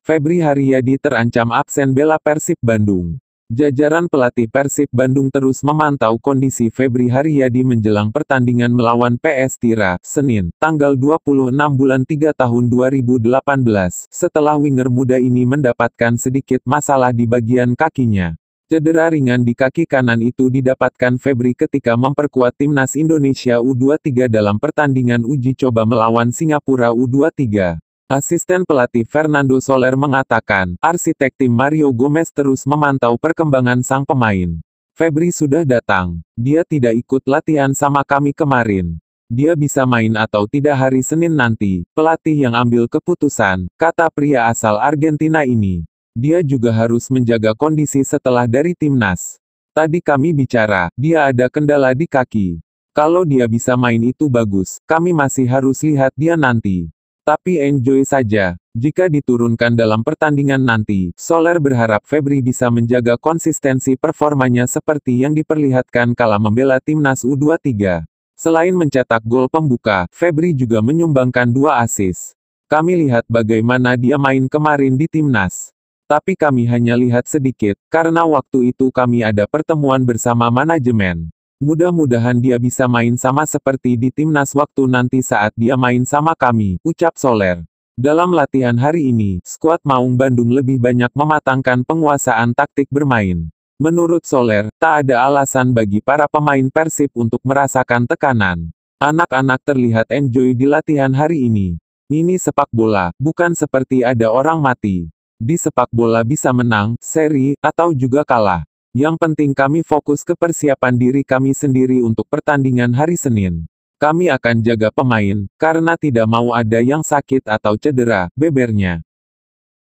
Febri Haryadi terancam absen bela Persib Bandung. Jajaran pelatih Persib Bandung terus memantau kondisi Febri Haryadi menjelang pertandingan melawan PS Tira, Senin, tanggal 26 bulan 3 tahun 2018, setelah winger muda ini mendapatkan sedikit masalah di bagian kakinya. Cedera ringan di kaki kanan itu didapatkan Febri ketika memperkuat timnas Indonesia U23 dalam pertandingan uji coba melawan Singapura U23. Asisten pelatih Fernando Soler mengatakan, arsitek tim Mario Gomez terus memantau perkembangan sang pemain. Febri sudah datang. Dia tidak ikut latihan sama kami kemarin. Dia bisa main atau tidak hari Senin nanti. Pelatih yang ambil keputusan, kata pria asal Argentina ini. Dia juga harus menjaga kondisi setelah dari timnas. Tadi kami bicara, dia ada kendala di kaki. Kalau dia bisa main itu bagus, kami masih harus lihat dia nanti. Tapi enjoy saja. Jika diturunkan dalam pertandingan nanti, Soler berharap Febri bisa menjaga konsistensi performanya seperti yang diperlihatkan kala membela timnas U23. Selain mencetak gol pembuka, Febri juga menyumbangkan 2 assist. Kami lihat bagaimana dia main kemarin di timnas. Tapi kami hanya lihat sedikit, karena waktu itu kami ada pertemuan bersama manajemen. Mudah-mudahan dia bisa main sama seperti di timnas waktu nanti saat dia main sama kami, ucap Soler. Dalam latihan hari ini, skuad Maung Bandung lebih banyak mematangkan penguasaan taktik bermain. Menurut Soler, tak ada alasan bagi para pemain Persib untuk merasakan tekanan. Anak-anak terlihat enjoy di latihan hari ini. Ini sepak bola, bukan seperti ada orang mati. Di sepak bola bisa menang, seri, atau juga kalah. Yang penting kami fokus ke persiapan diri kami sendiri untuk pertandingan hari Senin. Kami akan jaga pemain, karena tidak mau ada yang sakit atau cedera, bebernya.